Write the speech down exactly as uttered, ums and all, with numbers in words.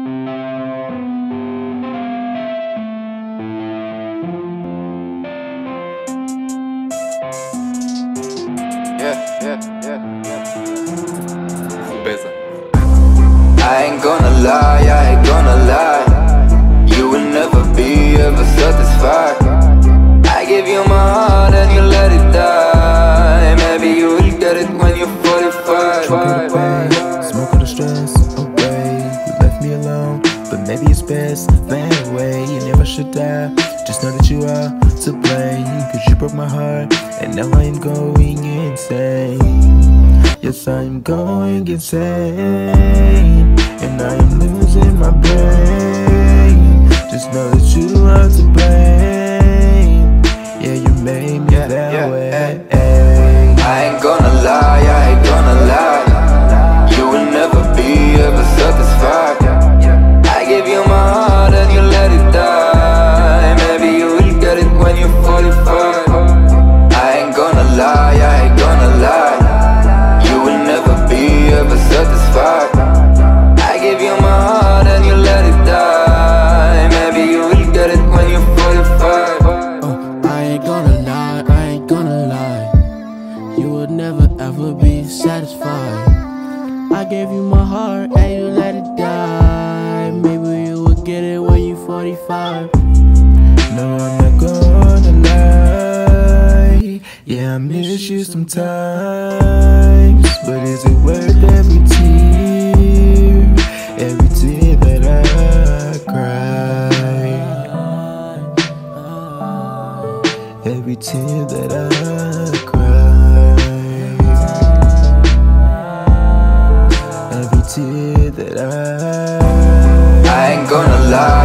Yeah, yeah, yeah, yeah. Beza. I ain't gonna lie, I ain't gonna lie. You will never be ever satisfied. I give you my heart and you let it die. Maybe you will get it when you're forty-five. Drink it away, smoke all the stress away. You left me alone, but maybe it's best that way. You never should die, just know that you are to blame. Cause you broke my heart, and now I am going insane. Yes, I am going insane, and I am losing my brain. Just know that you are to blame. Yeah, you made me yeah, that yeah, way. hey, hey. I ain't gonna lie, I ain't gonna lie. You will never be ever satisfied. I give you my heart and you let it die. Maybe you will get it when you're forty-five. I ain't gonna lie, I ain't gonna lie. You will never be ever satisfied. I give you my heart and you let it die. Maybe you will get it when you're forty-five. Oh, I ain't gonna lie, I ain't gonna lie. You would never ever be satisfied. I gave you my heart and you let it die. Maybe you would get it when you're forty-five. No, I'm not gonna lie. Yeah, I miss you sometimes, but is it worth every tear, every tear that I cry, every tear that I cry, every tear that I I ain't gonna lie.